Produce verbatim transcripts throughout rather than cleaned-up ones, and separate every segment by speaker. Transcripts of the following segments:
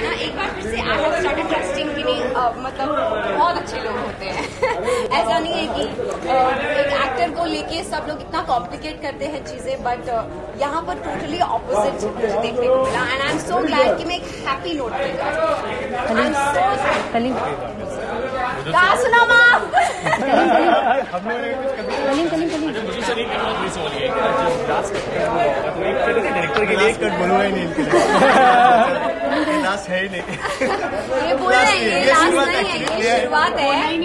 Speaker 1: ना एक बार फिर से आई हैव स्टार्टेड ट्रस्टिंग कि नहीं uh, मतलब बहुत अच्छे लोग होते हैं। ऐसा नहीं है कि uh, एक एक्टर को लेके सब लोग इतना कॉम्प्लिकेट करते हैं चीजें, बट uh, यहाँ पर टोटली ऑपोजिट मुझे देखने को मिला and I am so glad कि मैं एक हैप्पी नोट पे कहा सुना माँ
Speaker 2: डायरेक्टर के लिए कट बोलूंगा ही नहीं, इनके लास्ट है ही नहीं।
Speaker 1: ये बोल रहे हैं ये लास्ट नहीं है, ये शुरुआत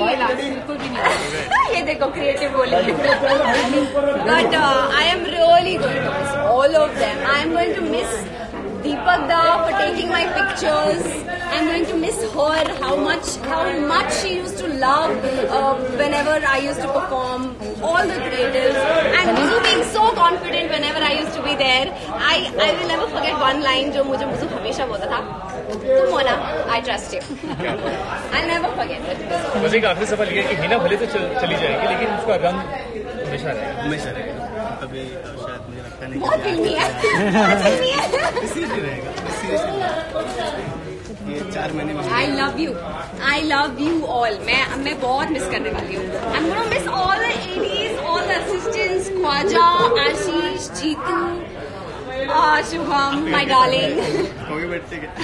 Speaker 1: है। ये देखो क्रिएटिव बोली। But I am really going to miss all of them. I am going to miss Deepak Da for taking my pictures. I'm going to miss her. How much, how much she used to love uh, whenever I used to perform. All the creatives and Muzu being so confident whenever I used to be there. I I will never forget one line जो मुझे मुझे हमेशा बोलता था, तुम हो ना, I trust you. I'll never forget it.
Speaker 3: मुझे एक आखिरी सवाल ये कि हिना भले तो चल, चली जाएगी लेकिन उसका रंग हमेशा रहेगा।
Speaker 2: हमेशा रहेगा। कभी शायद मुझे लगता नहीं
Speaker 1: बहुत फिल्मी है, बहुत फिल्मी है।
Speaker 2: सीरियसली रहेगा, सीरियसली। ये चार महीने में
Speaker 1: I love you, I love you all. मैं मैं बहुत मिस करने वाली हूँ। I'm gonna miss all the A Ds, all the assistants, Khwaja, Ashish, Jitu, uh, Shubham, my darling.
Speaker 2: होगे बैठते क्या?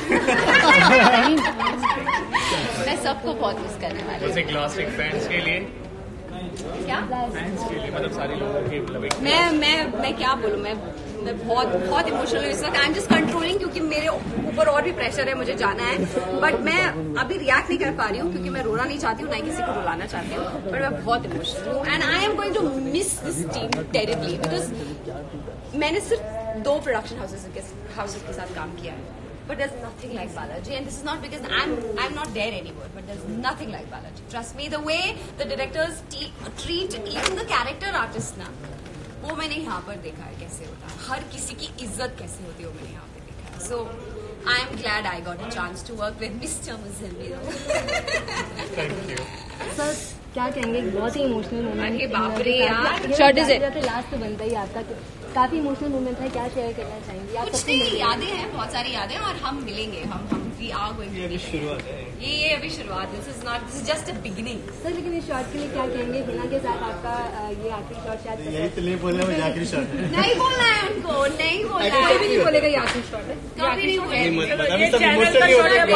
Speaker 1: मैं सबको बहुत मिस करने वाली हूँ।
Speaker 3: वैसे ग्लास्टिक फैंस के लिए
Speaker 1: क्या?
Speaker 3: फैंस के लिए मतलब सारे लोगों के मतलब
Speaker 1: मैं मैं मैं क्या बोलूँ, मैं मैं बहुत बहुत इमोशनल हूँ इस वक्त। आई एम जस्ट कंट्रोलिंग क्योंकि मेरे ऊपर और भी प्रेशर है, मुझे जाना है। बट मैं अभी रिएक्ट नहीं कर पा रही हूँ क्योंकि मैं रोना नहीं चाहती हूँ, ना किसी को रुलाना चाहती हूँ। बट मैं बहुत इमोशनल हूँ and I am going to miss this team terribly because मैंने सिर्फ दो प्रोडक्शन हाउसेस के हाउसेस के साथ काम किया है। But there's nothing like Balaji, and this is not because I'm I'm not there anymore. But there's nothing like Balaji. Trust me, the way the directors treat even the character artists ना, वो मैंने यहाँ पर देखा है कैसे होता है। हर किसी की इज्जत कैसे होती है वो मैंने यहाँ पे देखा है। So I'm glad I got a chance to work with Mister Muzamil.
Speaker 3: Thank you.
Speaker 4: Sir क्या कहेंगे, बहुत ही इमोशनल मोमेंट।
Speaker 1: अरे बाप रे यार,
Speaker 4: शॉर्ट इज इट लास्ट तो बनता ही आपका, काफी इमोशनल मोमेंट था। क्या शेयर करना चाहेंगे आप?
Speaker 1: कुछ नहीं, यादें हैं, बहुत सारी यादें, और हम मिलेंगे। हम हम वी आर गोइंग टू
Speaker 2: शुरुआत है।
Speaker 1: ये ये अभी शुरुआत, this is not, this is just a beginning.
Speaker 4: Sir लेकिन इस शॉट के लिए क्या कहेंगे? हिना के साथ आपका ये आखिरी शॉट शायद
Speaker 2: यही तो नहीं बोलना, मुझे आखिरी शॉट है।
Speaker 1: नहीं बोलना है उनको, नहीं बोलना है।
Speaker 4: कोई भी नहीं बोलेगा ये आखिरी शॉट है,
Speaker 1: कभी नहीं बोलेगा।
Speaker 2: अभी सब इमोशनल हो रहे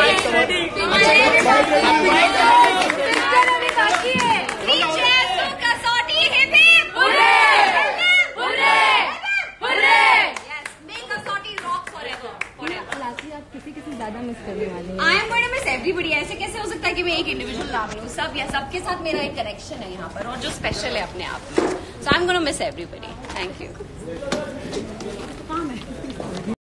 Speaker 4: किसी किसी ज्यादा मिस करने वाले हैं।
Speaker 1: I am going to miss everybody. ऐसे कैसे हो सकता है कि मैं एक इंडिविजुअल नाम लूं? सब या सबके साथ मेरा एक कनेक्शन है यहाँ पर, और जो स्पेशल है अपने आप में। So I am going to miss everybody. Thank you.